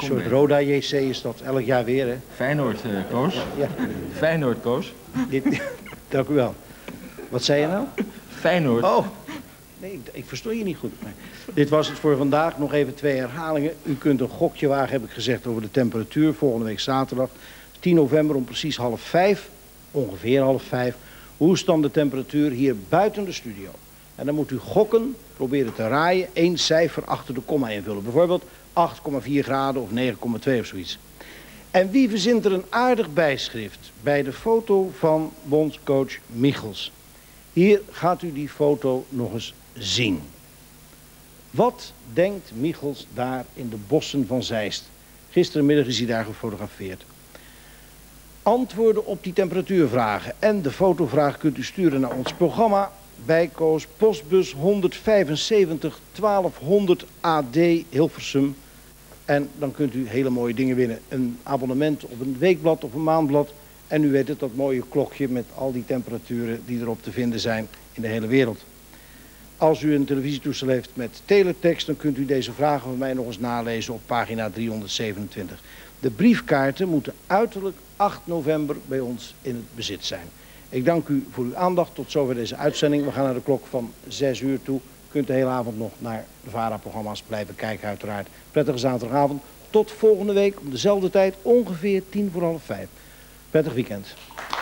Een soort Roda JC is dat elk jaar weer, hè? Feyenoord, Koos. Ja. Feyenoord, Koos. Dank u wel. Wat zei je nou? Feyenoord. Oh, nee, ik verstond je niet goed. Nee. Dit was het voor vandaag. Nog even 2 herhalingen. U kunt een gokje wagen, heb ik gezegd, over de temperatuur. Volgende week zaterdag, 10 november om precies 4:30, ongeveer 4:30. Hoe is dan de temperatuur hier buiten de studio? En dan moet u gokken, proberen te raaien, 1 cijfer achter de komma invullen. Bijvoorbeeld 8,4 graden of 9,2 of zoiets. En wie verzint er een aardig bijschrift bij de foto van bondscoach Michels? Hier gaat u die foto nog eens zien. Wat denkt Michels daar in de bossen van Zeist? Gisterenmiddag is hij daar gefotografeerd. Antwoorden op die temperatuurvragen en de fotovraag kunt u sturen naar ons programma bij Koos, postbus 175 1200 AD Hilversum. En dan kunt u hele mooie dingen winnen. Een abonnement op een weekblad of een maandblad. En u weet het, dat mooie klokje met al die temperaturen die erop te vinden zijn in de hele wereld. Als u een televisietoestel heeft met teletext, dan kunt u deze vragen van mij nog eens nalezen op pagina 327. De briefkaarten moeten uiterlijk 8 november bij ons in het bezit zijn. Ik dank u voor uw aandacht. Tot zover deze uitzending. We gaan naar de klok van 6 uur toe. U kunt de hele avond nog naar de VARA-programma's blijven kijken uiteraard. Prettige zaterdagavond. Tot volgende week om dezelfde tijd, ongeveer 4:50. Prettig weekend.